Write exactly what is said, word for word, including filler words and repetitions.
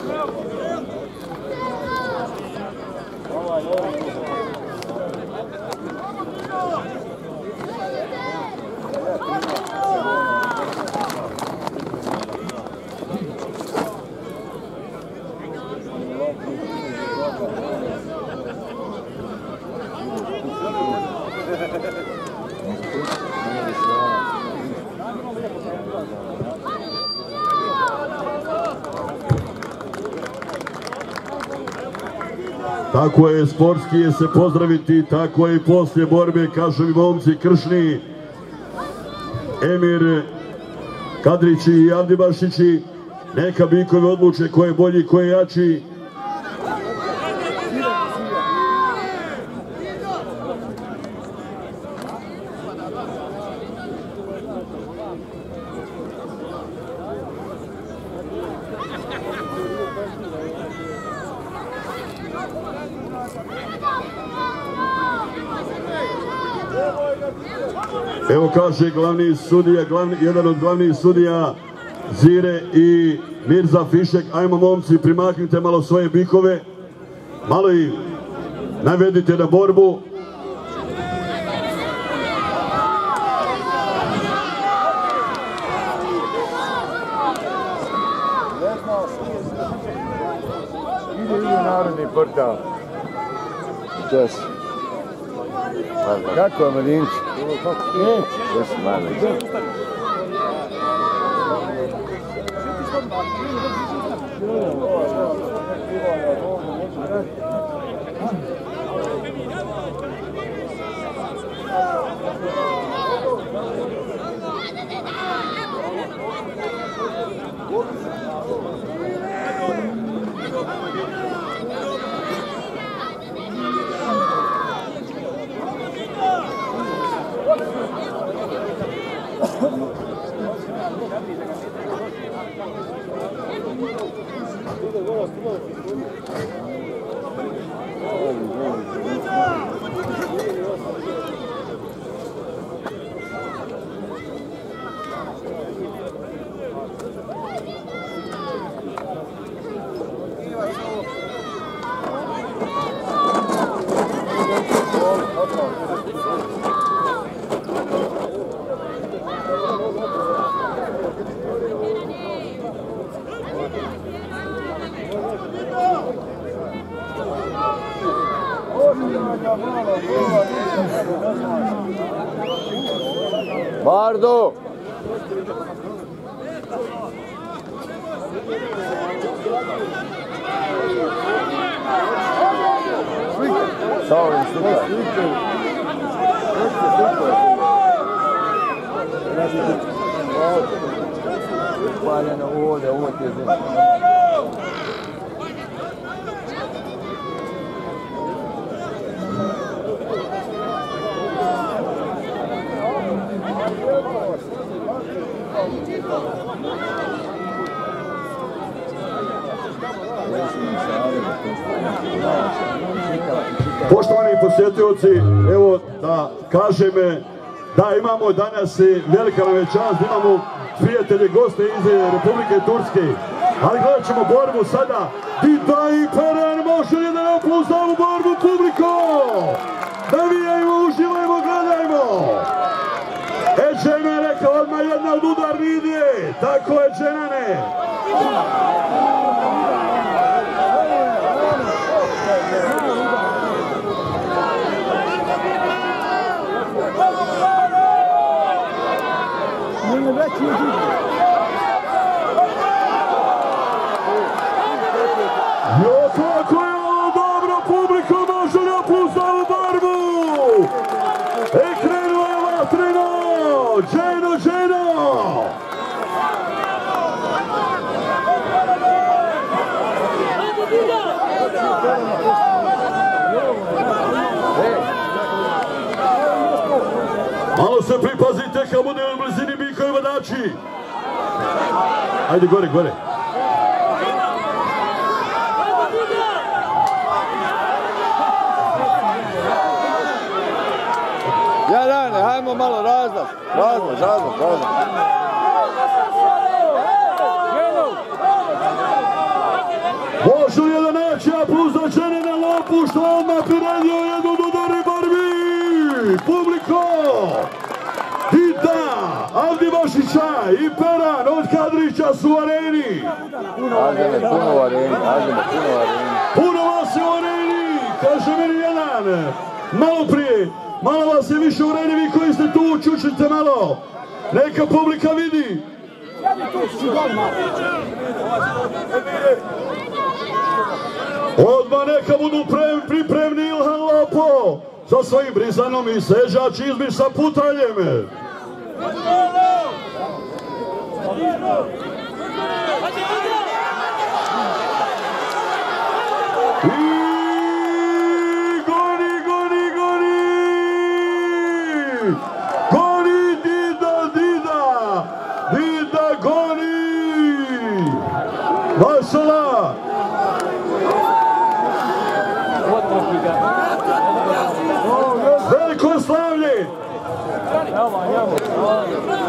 Tako je, sportski je se pozdraviti, tako je i poslije borbe, kažu mi momci kršni, Emir Kadrići i Avdibašići, neka bikovi odluče ko je bolji, ko je jači. Evo kaže glavni sudija, glavni, jedan od glavnih sudija Zire i Mirza Fišek, ajmo momci, primaknite malo svoje bikove, malo ih navedite na borbu. Ide i narodni portal. Čas. Kako je Marinci? Gdje si Marinci? Bardo! Sorry, Paljeno ovdje, ovo ti je zim. Poštovani posjetioci, evo da kažem da imamo danas velika nam je čast, imamo prijatelje, goste iz Republike Turske, ali gledat ćemo borbu sada. Dida i Peren, može li da ne plus za ovu borbu publiko? Navijajmo, uživajmo, gledajmo! Eđena je rekao odmah jedna od udarni ide, tako je Dženane! Jo, kako je ovo dobro, publiko, može li plus za ovu borbu? E, krenuo je vatreno! Dženo, Dženo! Malo se pripazite kad bude u blizini bikovi vadači. Ajde gore, gore. Ja, Dane, hajmo malo razlaz. Razlaz, razlaz, razlaz. priredio jednu dodari barbi, publiko! I da, Avdi Vašića i Peran od Kadrića su u areni. Ademe, puno u areni, Ademe, puno u areni. Puno vas je u areni, kaže meni jedan. Malo prije, malo vas je više u areni, vi koji ste tu, čučite malo. Neka publika vidi. Odmah neka budu pripremni Ilhan Lapo sa svojim Brizanom i Seža Čizmi sa putaljem. I goni, goni, goni! Goni Dida, Dida! Dida goni! Mašala! Veliko slavlje!